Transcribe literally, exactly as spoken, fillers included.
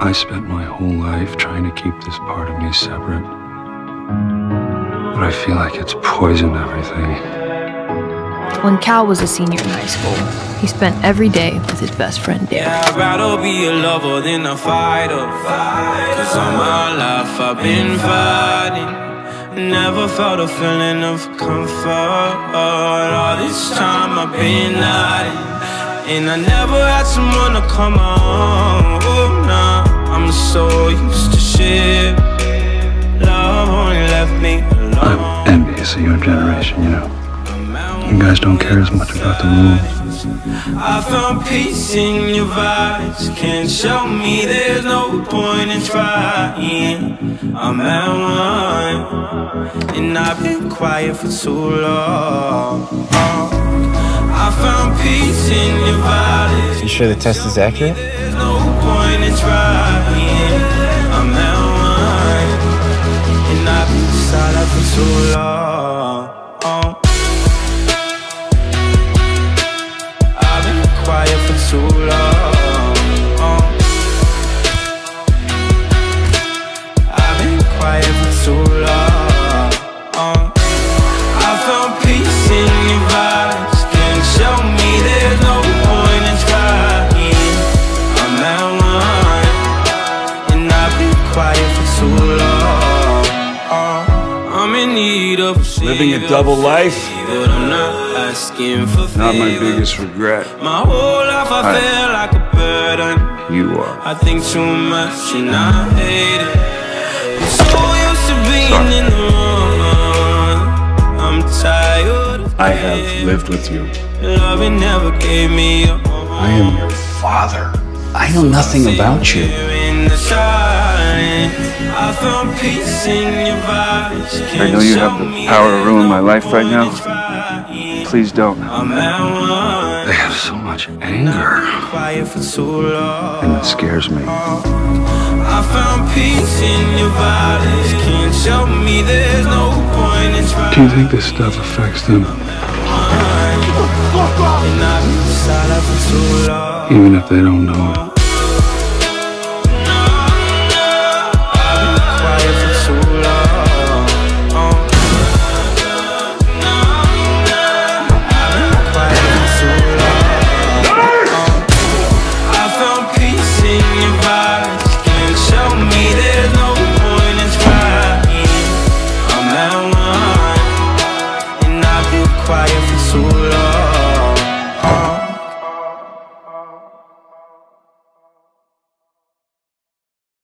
I spent my whole life trying to keep this part of me separate. But I feel like it's poisoned everything. When Cal was a senior in high school, he spent every day with his best friend, Derek. Yeah, I'd rather be a lover than a fighter. Cause all my life I've been fighting. Never felt a feeling of comfort. All this time I've been hiding. And I never had someone to come on. Oh, nah, I'm so used to shit. Love only left me alone. I'm envious of your generation, you know. You guys don't care as much about the rules. I found peace in your vibes. Can't show me there's no point in trying. I'm at one, and I've been quiet for too long. I found peace in your vibes. You sure the test is accurate? There's no point in trying. I'm at one, and I've been silent for too long. I've been quiet for too long. I've been quiet for too long. I found peace in your vibes. Can't show me there's no point in trying. I'm at one, and I've been quiet for too long. I'm in need of Living a double life? but I'm not asking for Not my favors. biggest regret. My whole life I, I- feel like a burden. You are. I think too much and I hate it. I'm so used to being Sorry. in the wrong. I'm tired of I have lived with you. loving never gave me a home. I am your father. I know nothing about you. In the silence, I found peace in your vibes. I know you have the power to ruin my life right now. Please don't. I'm at one. They have so much anger, Quiet for too long. and it scares me. I found peace in your violence. Can't show me there's no point in trying. Do you think this stuff affects them? And I've been silent for too long. Even if they don't know it.